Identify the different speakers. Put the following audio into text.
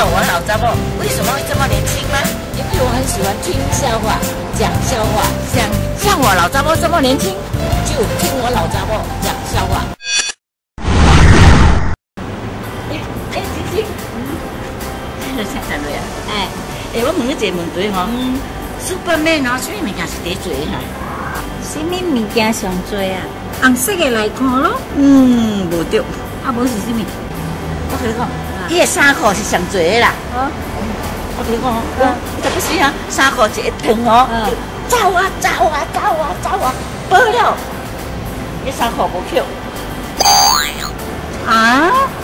Speaker 1: 我老查某为什么会这么年轻吗？
Speaker 2: 因为我很喜欢听笑话、讲笑话，
Speaker 1: 像我老查某这么年轻，
Speaker 2: 就听我老查某讲笑话。晶晶，
Speaker 1: 请站落啊！
Speaker 2: 哎，
Speaker 1: 我问你一个问题吼，Superman 哦，什么物件是第最哈？
Speaker 2: 什么物件上多啊？红色的内裤咯。
Speaker 1: 无对。
Speaker 2: 啊，无是什么？
Speaker 1: 我跟你讲，伊的衫裤是上多的啦。我跟你讲，特别是啊，衫裤一脱哦，走啊，无了，伊衫裤无扣。
Speaker 2: 啊？